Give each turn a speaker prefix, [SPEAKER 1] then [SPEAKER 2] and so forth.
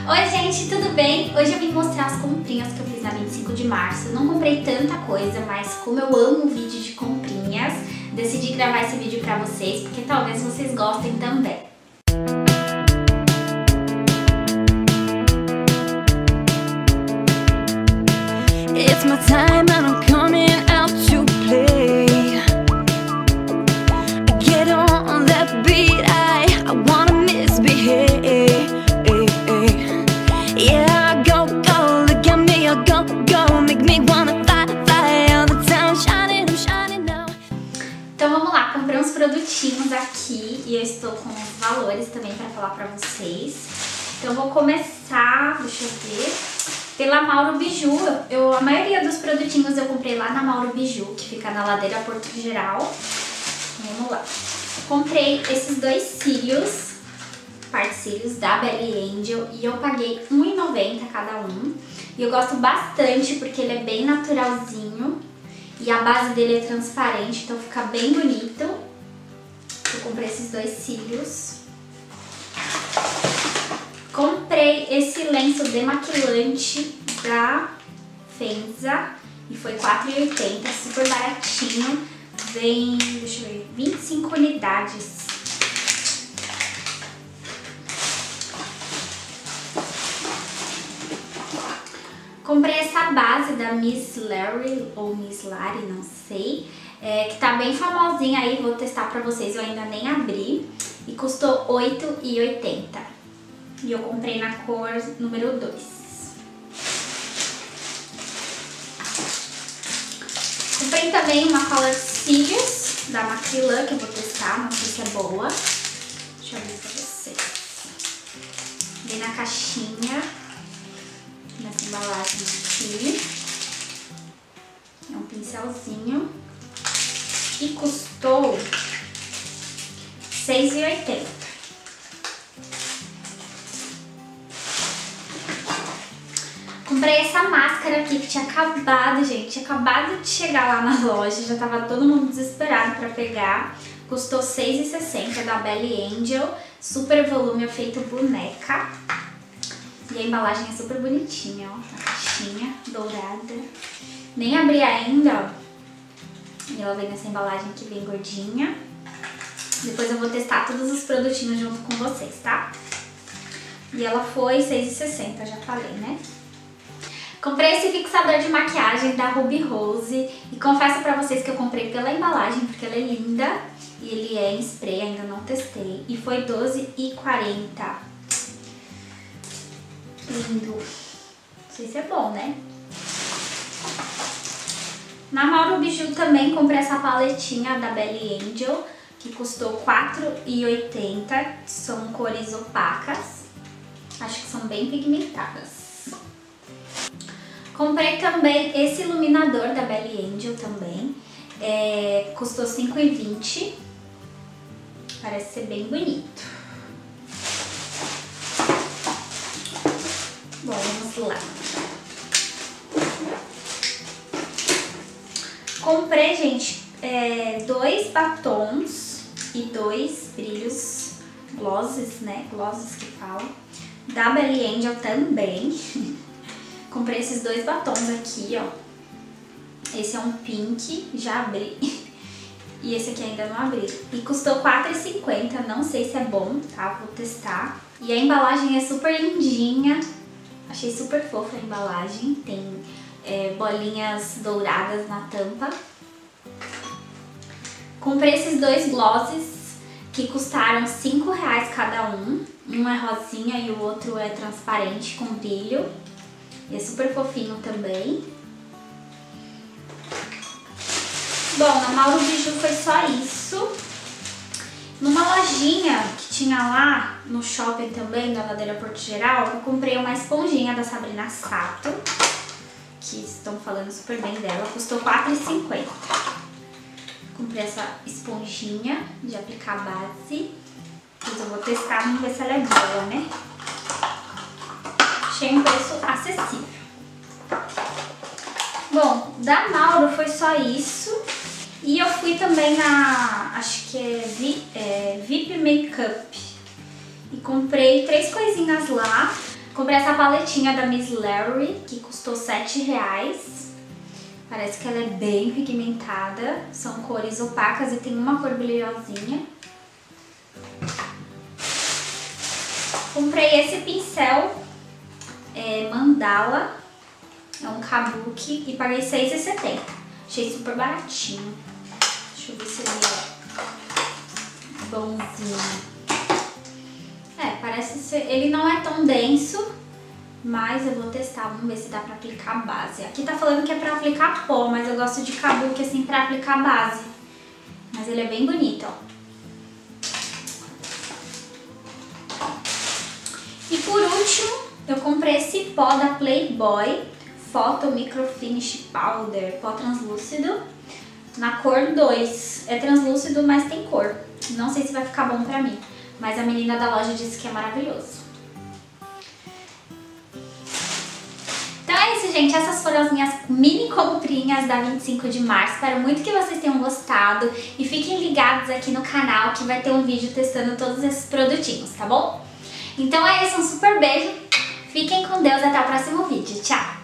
[SPEAKER 1] Oi gente, tudo bem? Hoje eu vim mostrar as comprinhas que eu fiz na 25 de março. Eu não comprei tanta coisa, mas como eu amo vídeo de comprinhas, decidi gravar esse vídeo pra vocês, porque talvez vocês gostem também.
[SPEAKER 2] It's my time and I'm coming out to play. Get on that beat, I wanna misbehave. Yeah, go, go, look at me, I go, go, make me wanna fly, fly all the time, shining, I'm shining now.
[SPEAKER 1] Então vamos lá, comprei uns produtinhos aqui e eu estou com os valores também pra falar pra vocês. Então eu vou começar, deixa eu ver, pela Mauro Biju. A maioria dos produtinhos eu comprei lá na Mauro Biju, que fica na Ladeira Porto Geral. Vamos lá. Comprei esses dois cílios, parte cílios da Belly Angel, e eu paguei R$1,90 cada um. E eu gosto bastante porque ele é bem naturalzinho e a base dele é transparente, então fica bem bonito. Eu comprei esses dois cílios. Comprei esse lenço demaquilante da Fenza e foi R$4,80, super baratinho. Vem, deixa eu ver, 25 unidades. Comprei essa base da Miss Larry ou Miss Lari, não sei, que tá bem famosinha aí, vou testar pra vocês, eu ainda nem abri. E custou R$8,80. E eu comprei na cor número 2. Comprei também uma cola de cílios da Macrylan, que eu vou testar, não sei se é boa. Deixa eu ver pra vocês. Vem na caixinha, nessa embalagem aqui. É um pincelzinho. E custou R$6,80. Comprei essa máscara aqui que tinha acabado, gente. Tinha acabado de chegar lá na loja. Já tava todo mundo desesperado pra pegar. Custou R$6,60 da Belly Angel. Super volume, é feito boneca. E a embalagem é super bonitinha, ó. A caixinha dourada. Nem abri ainda, ó. E ela vem nessa embalagem aqui bem gordinha. Depois eu vou testar todos os produtinhos junto com vocês, tá? E ela foi R$6,60, já falei, né? Comprei esse fixador de maquiagem da Ruby Rose e confesso pra vocês que eu comprei pela embalagem porque ela é linda e ele é em spray, ainda não testei. E foi R$12,40. Lindo. Não sei se é bom, né? Na Mauro Biju também comprei essa paletinha da Belly Angel que custou R$4,80. São cores opacas. Acho que são bem pigmentadas. Comprei também esse iluminador da Belly Angel também, custou R$5,20, parece ser bem bonito. Bom, vamos lá. Comprei, gente, dois batons e dois brilhos, glosses, né, glosses que falam, da Belly Angel também. Comprei esses dois batons aqui, ó. Esse é um pink, já abri. E esse aqui ainda não abri. E custou R$4,50, não sei se é bom, tá? Vou testar. E a embalagem é super lindinha. Achei super fofa a embalagem. Tem bolinhas douradas na tampa. Comprei esses dois glosses que custaram R$5 cada um. Um é rosinha e o outro é transparente com brilho. E é super fofinho também. Bom, na Mauro Biju foi só isso. Numa lojinha que tinha lá no shopping também, da Ladeira Porto Geral, eu comprei uma esponjinha da Sabrina Sato, que estão falando super bem dela. Custou R$4,50. Comprei essa esponjinha de aplicar base. Depois eu vou testar, vamos ver se ela é boa, né? Achei um preço acessível. Bom, da Mauro foi só isso. E eu fui também na, acho que é VIP Makeup. E comprei 3 coisinhas lá. Comprei essa paletinha da Miss Larry, que custou R$7. Parece que ela é bem pigmentada. São cores opacas e tem uma cor brilhosinha. Comprei esse pincel Mandala. É um kabuki e paguei R$6,70. Achei super baratinho. Deixa eu ver se ele é bonzinho. Parece ser... Ele não é tão denso, mas eu vou testar. Vamos ver se dá pra aplicar base. Aqui tá falando que é pra aplicar pó, mas eu gosto de kabuki assim pra aplicar base. Mas ele é bem bonito, ó. E por último, eu comprei esse pó da Playboy Photo Micro Finish Powder, pó translúcido, na cor 2. É translúcido, mas tem cor. Não sei se vai ficar bom pra mim, mas a menina da loja disse que é maravilhoso. Então é isso, gente. Essas foram as minhas mini comprinhas da 25 de março. Espero muito que vocês tenham gostado. E fiquem ligados aqui no canal que vai ter um vídeo testando todos esses produtinhos, tá bom? Então é isso, um super beijo. Fiquem com Deus, até o próximo vídeo. Tchau!